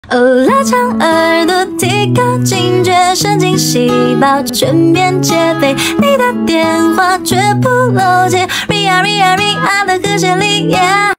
拉长耳朵，提高警觉，神经细胞全面戒备。你的电话绝不漏接，Ria Ria Ria 的和弦里。Yeah